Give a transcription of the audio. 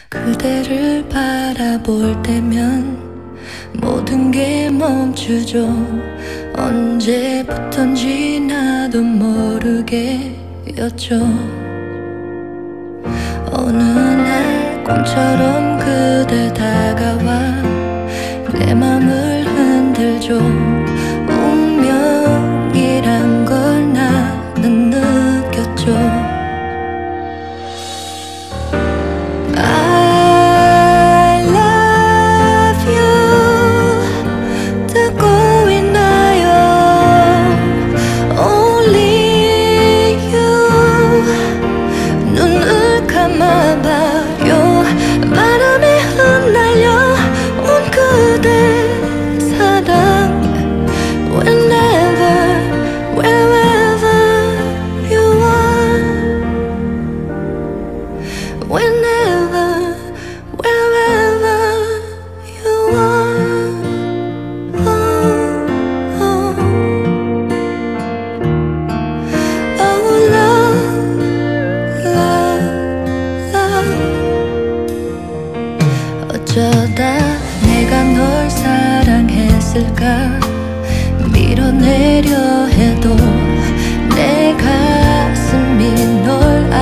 그대를 바라볼 때면 모든 게 멈추죠. 언제부턴지 나도 모르게였죠. 어느 날 꿈처럼 그대 다가와 내 맘을 흔들죠. 운명이란 걸 나는 느꼈죠. 바람에 흩날려 온 그대 사랑 Whenever, wherever you are. Whenever, wherever you are. Oh, oh. Oh, love, love, love. 어쩌다 내가 널 사랑했을까. 밀어내려 해도 내 가슴이 널